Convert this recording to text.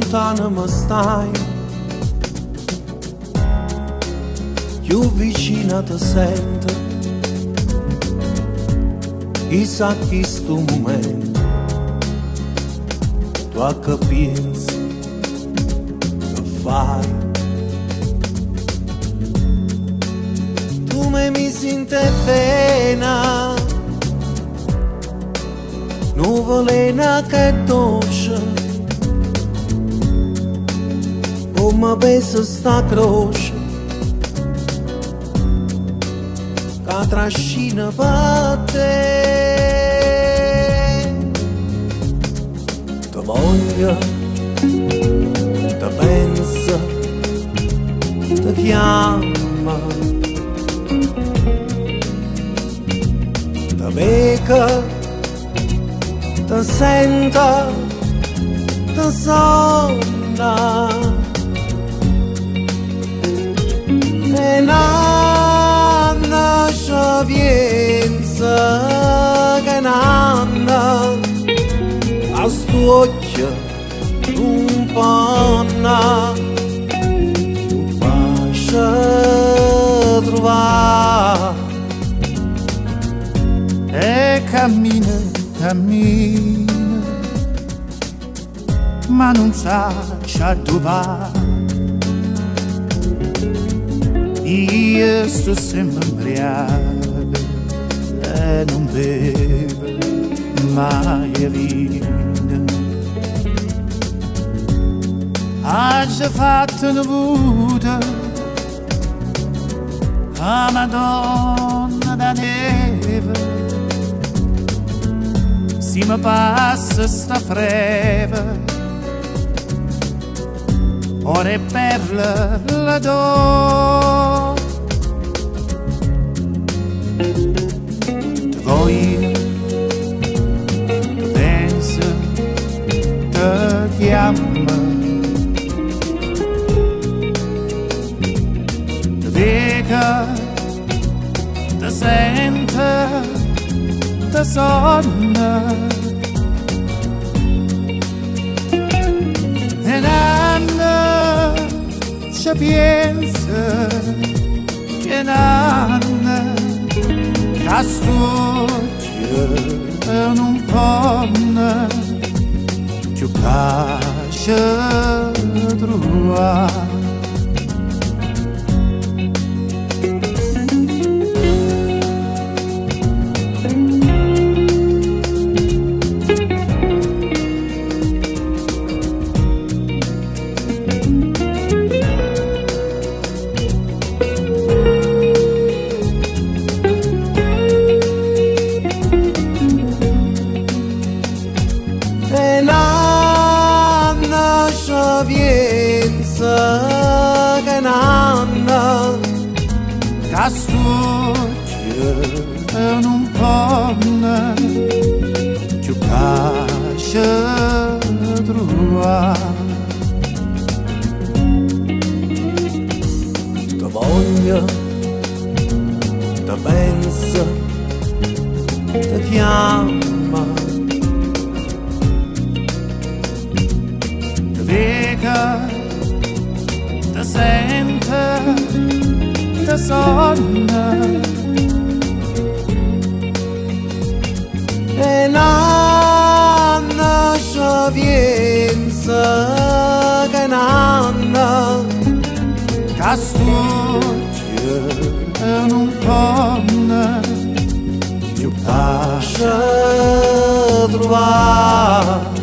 lontano mi stai, più vicina ti sento, chissà chi sto momento, tu a che pensi, che fai, tu mi senti pena, nuvolina che dolce, come pesa sta croce, che trascina per te. Ti voglio, ti penso, ti chiama, ti becca, ti sento, ti sonna. E nanna sapienza che nanna a sto occhio un panna più pace trovare e cammina, cammina, ma non sa dove va. Io sto sempre ubriaco e non bevo mai vino. Oggi ho fatto una vuota a Madonna da neve. Si mi passa sta freva, ora è perla la do. Ti voglio, ti penso, ti chiamo, ti vedo, ti sento, ti sonna. E nanna ci pensa che nanna che st'occhio non ponna più pace trovare. E nanna sapienza che nanna Che st'occhio non ponna più pace trovare. ti voglio, ti penso, ti chiama, Ti vedo, ti sento, ti sonna. e nanna sapienza che nanna Che st'occhio non ponna più pace trovare.